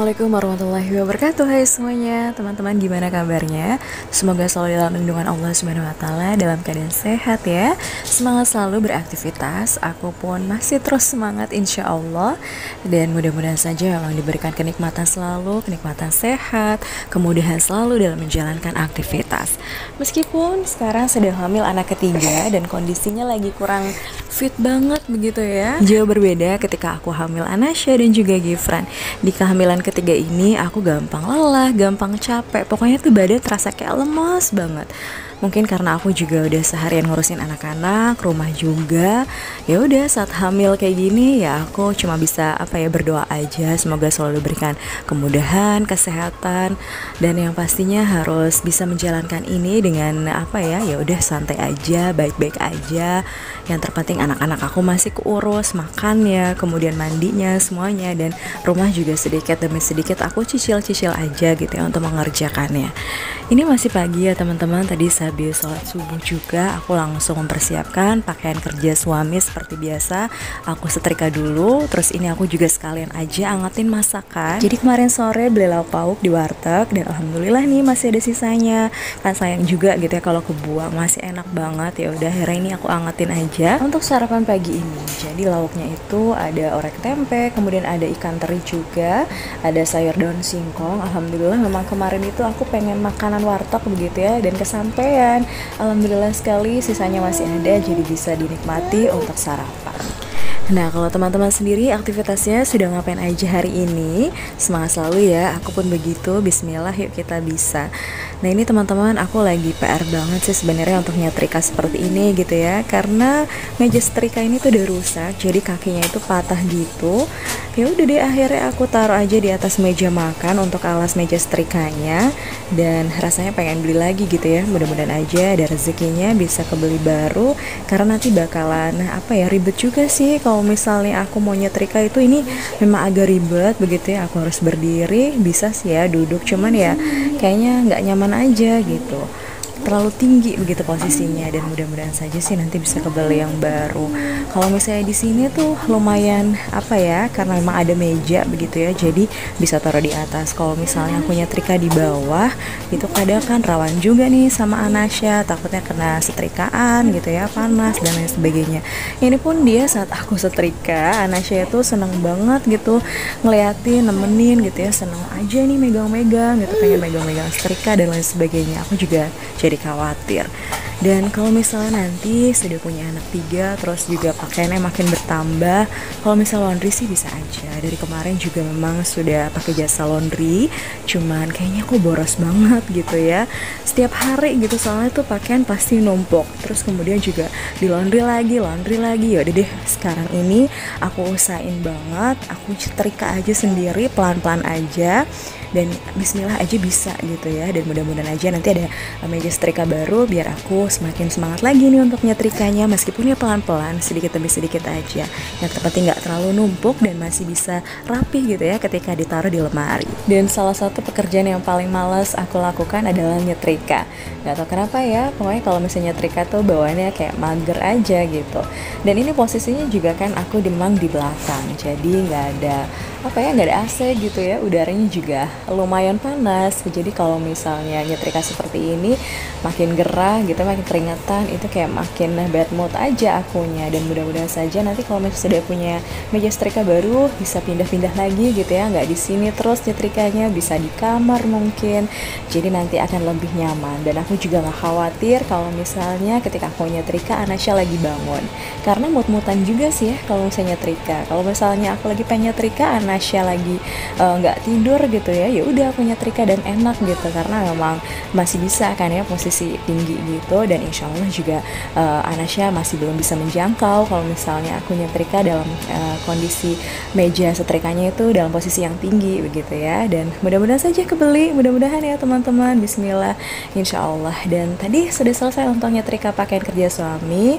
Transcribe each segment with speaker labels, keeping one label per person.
Speaker 1: Assalamualaikum warahmatullahi wabarakatuh. Hai semuanya, teman-teman gimana kabarnya? Semoga selalu dalam lindungan Allah Subhanahu wa taala, dalam keadaan sehat ya. Semangat selalu beraktivitas. Aku pun masih terus semangat insya Allah. Dan mudah-mudahan saja memang diberikan kenikmatan selalu, kenikmatan sehat, kemudahan selalu dalam menjalankan aktivitas. Meskipun sekarang sedang hamil anak ketiga dan kondisinya lagi kurang fit banget begitu ya. Jauh berbeda ketika aku hamil Anasya dan juga Gifran. Di kehamilan ketiga ini aku gampang lelah, gampang capek. Pokoknya tuh badan terasa kayak lemas banget. Mungkin karena aku juga udah seharian ngurusin anak-anak, rumah juga. Ya udah saat hamil kayak gini ya aku cuma bisa berdoa aja semoga selalu diberikan kemudahan, kesehatan, dan yang pastinya harus bisa menjalankan ini dengan ya udah santai aja, baik-baik aja. Yang terpenting anak-anak aku masih keurus, makannya, kemudian mandinya semuanya, dan rumah juga sedikit demi sedikit aku cicil-cicil aja gitu ya untuk mengerjakannya. Ini masih pagi ya teman-teman, tadi habis sholat subuh juga aku langsung mempersiapkan pakaian kerja suami seperti biasa. Aku setrika dulu, terus ini aku juga sekalian aja angetin masakan. Jadi kemarin sore beli lauk pauk di warteg dan alhamdulillah nih masih ada sisanya. Kan sayang juga gitu ya kalau kebuang, masih enak banget. Ya udah akhirnya ini aku angetin aja untuk sarapan pagi ini. Jadi lauknya itu ada orek tempe, kemudian ada ikan teri juga, ada sayur daun singkong. Alhamdulillah memang kemarin itu aku pengen makanan warteg begitu ya, dan kesampaian. Alhamdulillah sekali sisanya masih ada, jadi bisa dinikmati untuk sarapan. Nah, kalau teman-teman sendiri aktivitasnya sudah ngapain aja hari ini? Semangat selalu ya, aku pun begitu. Bismillah, yuk kita bisa. Nah, ini teman-teman aku lagi PR banget sih sebenarnya untuk nyetrika seperti ini gitu ya. Karena meja setrika ini tuh udah rusak, jadi kakinya itu patah gitu. Ya udah deh, akhirnya aku taruh aja di atas meja makan untuk alas meja setrikanya, dan rasanya pengen beli lagi gitu ya. Mudah-mudahan aja ada rezekinya bisa kebeli baru, karena nanti bakalan ribet juga sih kalau misalnya aku mau nyetrika itu. Ini memang agak ribet begitu ya, aku harus berdiri, bisa sih ya duduk, cuman ya kayaknya nggak nyaman aja gitu, terlalu tinggi begitu posisinya, dan mudah-mudahan saja sih nanti bisa kebeli yang baru. Kalau misalnya di sini tuh lumayan karena memang ada meja begitu ya, jadi bisa taruh di atas. Kalau misalnya aku nyetrika di bawah itu kadang kan rawan juga nih sama Anasya, takutnya kena setrikaan gitu ya, panas dan lain sebagainya. Ini pun dia saat aku setrika, Anasya itu seneng banget gitu ngeliatin, nemenin gitu ya, seneng aja nih megang-megang gitu, pengen megang-megang setrika dan lain sebagainya. Aku juga jadi khawatir. Dan kalau misalnya nanti sudah punya anak 3, terus juga pakaiannya makin bertambah, kalau misal laundry sih bisa aja. Dari kemarin juga memang sudah pakai jasa laundry, cuman kayaknya aku boros banget gitu ya. Setiap hari gitu soalnya tuh pakaian pasti numpuk, terus kemudian juga di laundry lagi. Ya udah deh, sekarang ini aku usahain banget, aku setrika aja sendiri pelan-pelan aja, dan bismillah aja bisa gitu ya. Dan mudah-mudahan aja nanti ada meja setrika baru biar aku semakin semangat lagi nih untuk nyetrikanya, meskipun ya pelan-pelan, sedikit demi sedikit aja. Yang terpenting nggak terlalu numpuk dan masih bisa rapi gitu ya ketika ditaruh di lemari. Dan salah satu pekerjaan yang paling males aku lakukan adalah nyetrika. Nggak tahu kenapa ya, pokoknya kalau misalnya nyetrika tuh bawaannya kayak mager aja gitu. Dan ini posisinya juga kan aku memang di belakang, jadi nggak ada nggak ada AC gitu ya, udaranya juga lumayan panas. Jadi kalau misalnya nyetrika seperti ini makin gerah gitu, makin keringetan, itu kayak makin bad mood aja akunya. Dan mudah-mudahan saja nanti kalau misalnya sudah punya meja setrika baru bisa pindah-pindah lagi gitu ya, nggak di sini terus nyetrikanya, bisa di kamar mungkin, jadi nanti akan lebih nyaman. Dan aku juga nggak khawatir kalau misalnya ketika aku nyetrika Anasya lagi bangun, karena mood-moodan juga sih ya kalau misalnya nyetrika. Kalau misalnya aku lagi pengen nyetrika, Anasya lagi nggak tidur gitu ya, ya udah aku nyetrika dan enak gitu, karena memang masih bisa kan ya posisi tinggi gitu. Dan insya Allah juga Anasya masih belum bisa menjangkau kalau misalnya aku nyetrika dalam kondisi meja setrikanya itu dalam posisi yang tinggi begitu ya. Dan mudah-mudahan saja kebeli, mudah-mudahan ya teman-teman, bismillah insya Allah. Dan tadi sudah selesai untuk nyetrika pakaian kerja suami.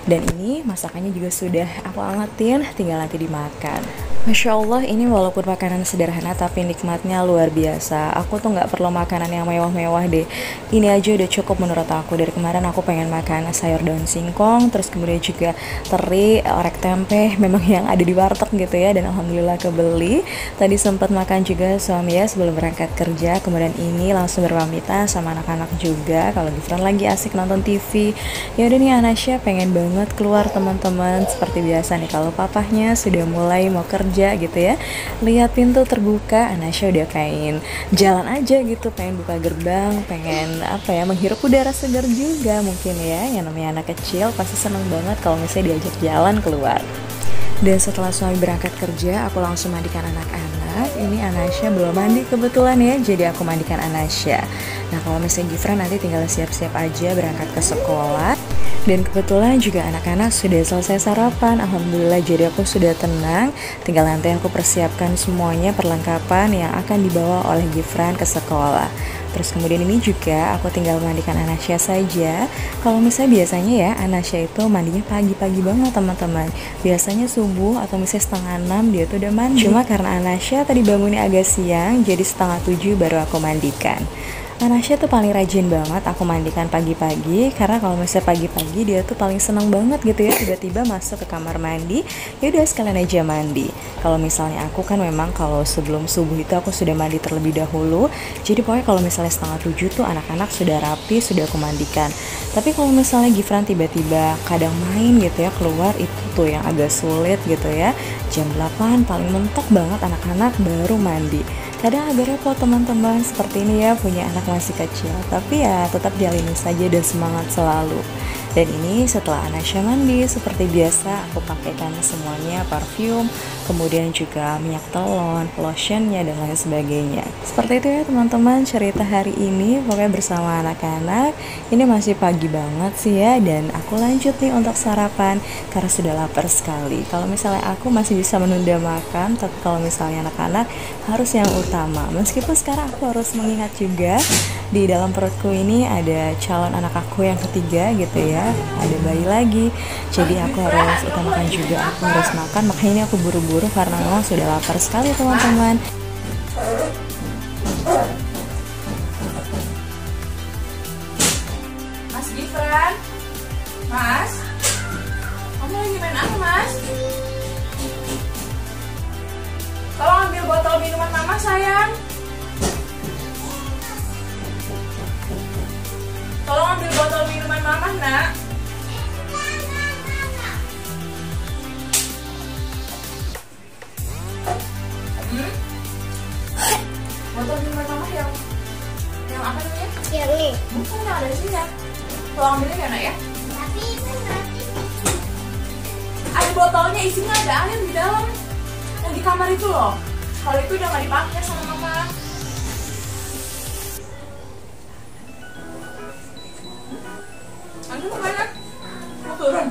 Speaker 1: Dan ini masakannya juga sudah aku angetin, tinggal nanti dimakan. Masya Allah, ini walaupun makanan sederhana tapi nikmatnya luar biasa. Aku tuh nggak perlu makanan yang mewah-mewah deh. Ini aja udah cukup menurut aku. Dari kemarin aku pengen makan sayur daun singkong, terus kemudian juga teri, orek tempe, memang yang ada di warteg gitu ya. Dan alhamdulillah kebeli. Tadi sempat makan juga suami ya sebelum berangkat kerja. Kemudian ini langsung berpamitan sama anak-anak juga. Kalau Gifran lagi asik nonton TV, ya udah nih Anasya pengen banget keluar teman-teman. Seperti biasa nih kalau papahnya sudah mulai mau kerja gitu ya, lihat pintu terbuka, Anasya udah pengen jalan aja gitu, pengen buka gerbang, pengen apa ya, menghirup udara segar juga mungkin ya. Yang namanya anak kecil pasti seneng banget kalau misalnya diajak jalan keluar. Dan setelah suami berangkat kerja, aku langsung mandikan anak-anak. Ini Anasya belum mandi kebetulan ya, jadi aku mandikan Anasya. Nah kalau misalnya Gifran nanti tinggal siap-siap aja berangkat ke sekolah. Dan kebetulan juga anak-anak sudah selesai sarapan, alhamdulillah, jadi aku sudah tenang. Tinggal nanti aku persiapkan semuanya perlengkapan yang akan dibawa oleh Gifran ke sekolah. Terus kemudian ini juga aku tinggal mandikan Anasya saja. Kalau misalnya biasanya ya Anasya itu mandinya pagi-pagi banget teman-teman. Biasanya subuh atau misalnya setengah 6 dia tuh udah mandi. Cuma karena Anasya tadi bangunnya agak siang, jadi setengah 7 baru aku mandikan. Anasya tuh paling rajin banget aku mandikan pagi-pagi, karena kalau misalnya pagi-pagi dia tuh paling seneng banget gitu ya, tiba-tiba masuk ke kamar mandi, ya udah sekalian aja mandi. Kalau misalnya aku kan memang kalau sebelum subuh itu aku sudah mandi terlebih dahulu, jadi pokoknya kalau misalnya setengah 7 tuh anak-anak sudah rapi, sudah aku mandikan. Tapi kalau misalnya Gifran tiba-tiba kadang main gitu ya keluar, itu tuh yang agak sulit gitu ya. Jam 8 paling mentok banget anak-anak baru mandi. Kadang agak repot teman-teman, seperti ini ya punya anak masih kecil. Tapi ya tetap jalinin saja dan semangat selalu. Dan ini setelah Anasya mandi, seperti biasa aku pakaikan semuanya, parfum, kemudian juga minyak telon, lotionnya, dan lain sebagainya. Seperti itu ya teman-teman cerita hari ini, pokoknya bersama anak-anak. Ini masih pagi banget sih ya, dan aku lanjut nih untuk sarapan, karena sudah lapar sekali. Kalau misalnya aku masih bisa menunda makan, tapi kalau misalnya anak-anak harus yang utama. Meskipun sekarang aku harus mengingat juga, di dalam perutku ini ada calon anak aku yang ketiga gitu ya, ada bayi lagi, jadi aku harus utamakan juga, aku harus makan. Makanya ini aku buru-buru karena memang sudah lapar sekali teman-teman.
Speaker 2: Mas Gifran, Mas, kamu lagi main apa Mas? Tolong ambil botol minuman mama sayang. Tolong ambil botol minuman mama nak. Botol minuman mama yang apa namanya?
Speaker 3: Yang ini.
Speaker 2: Bukan, yang ada di sini ya. Tolong ambilin ya nak ya.
Speaker 3: Tapi itu nanti
Speaker 2: Ada botolnya, isinya ada air di dalam. Yang di kamar itu loh. Kalau itu udah nggak dipakai sama mama. Anda mau mana? Mau turun?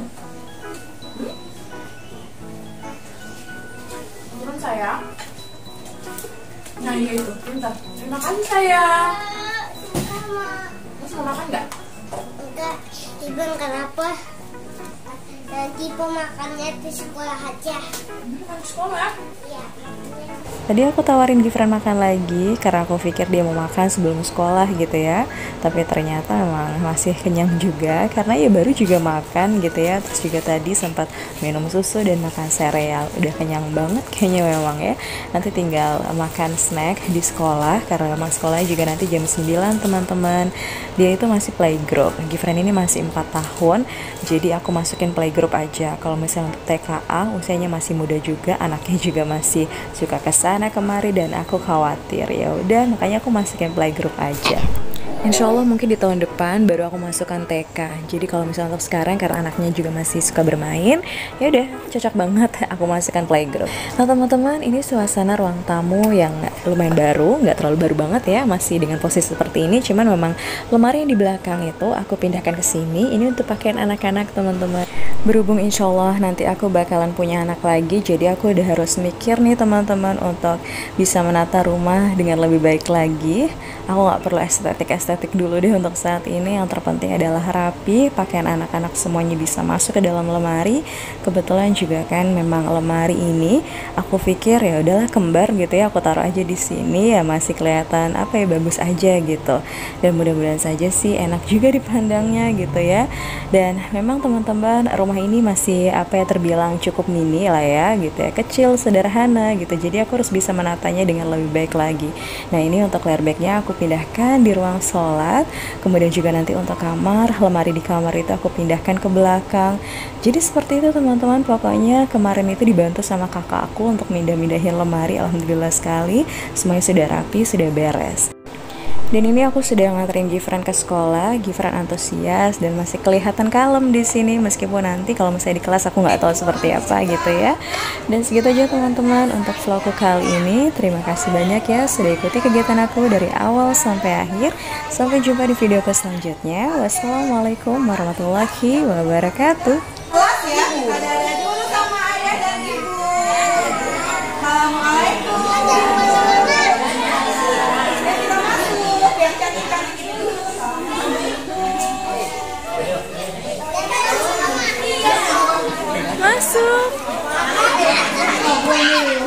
Speaker 2: Turun sayang. Nah iya itu, bentar. Terima kasih sayang.
Speaker 3: sama
Speaker 2: Mas mau makan nggak?
Speaker 3: enggak. Ibu kenapa? Nanti pemakannya di sekolah aja.
Speaker 2: Makan di sekolah.
Speaker 3: Iya.
Speaker 1: Tadi aku tawarin Gifran makan lagi karena aku pikir dia mau makan sebelum sekolah gitu ya. Tapi ternyata memang masih kenyang juga karena ya baru juga makan gitu ya. Terus juga tadi sempat minum susu dan makan sereal. Udah kenyang banget kayaknya memang ya. Nanti tinggal makan snack di sekolah karena memang sekolahnya juga nanti jam 9 teman-teman. Dia itu masih playgroup. Gifran ini masih 4 tahun. Jadi aku masukin playgroup aja. Kalau misalnya untuk TKA usianya masih muda juga, anaknya juga masih suka kesana kemari dan aku khawatir. Ya udah, makanya aku masukin playgroup aja. Insya Allah mungkin di tahun depan baru aku masukkan TK. Jadi kalau misalnya untuk sekarang karena anaknya juga masih suka bermain, ya udah cocok banget aku masukkan playgroup. Nah teman-teman, ini suasana ruang tamu yang lumayan baru, nggak terlalu baru banget ya, masih dengan posisi seperti ini. Cuman memang lemari yang di belakang itu aku pindahkan ke sini. Ini untuk pakaian anak-anak teman-teman. Berhubung insya Allah nanti aku bakalan punya anak lagi, jadi aku udah harus mikir nih teman-teman untuk bisa menata rumah dengan lebih baik lagi. Aku nggak perlu estetik estetik dulu deh untuk saat ini. Yang terpenting adalah rapi, pakaian anak-anak semuanya bisa masuk ke dalam lemari. Kebetulan juga kan memang lemari ini aku pikir ya udahlah kembar gitu ya, aku taruh aja di sini ya masih kelihatan apa ya, bagus aja gitu. Dan mudah-mudahan saja sih enak juga dipandangnya gitu ya. Dan memang teman-teman, rumah ini masih apa ya, terbilang cukup mini lah ya gitu ya, kecil, sederhana gitu. Jadi aku harus bisa menatanya dengan lebih baik lagi. Nah ini untuk layer bagnya aku pindahkan di ruang sholat. Kemudian juga nanti untuk kamar, lemari di kamar itu aku pindahkan ke belakang. Jadi seperti itu teman-teman. Pokoknya kemarin itu dibantu sama kakak aku untuk mindah-mindahin lemari. Alhamdulillah sekali semuanya sudah rapi, sudah beres. Dan ini aku sudah nganterin Gifran ke sekolah. Gifran antusias dan masih kelihatan kalem di sini, meskipun nanti kalau misalnya di kelas aku nggak tahu seperti apa gitu ya. Dan segitu aja teman-teman untuk vlogku kali ini. Terima kasih banyak ya sudah ikuti kegiatan aku dari awal sampai akhir. Sampai jumpa di videoku selanjutnya. Wassalamualaikum warahmatullahi wabarakatuh.
Speaker 4: Kelas ya, ada dulu sama ayah dan ibu. Assalamualaikum. Ya kita masuk, yang cantik-cantik ini dulu.
Speaker 1: Masuk.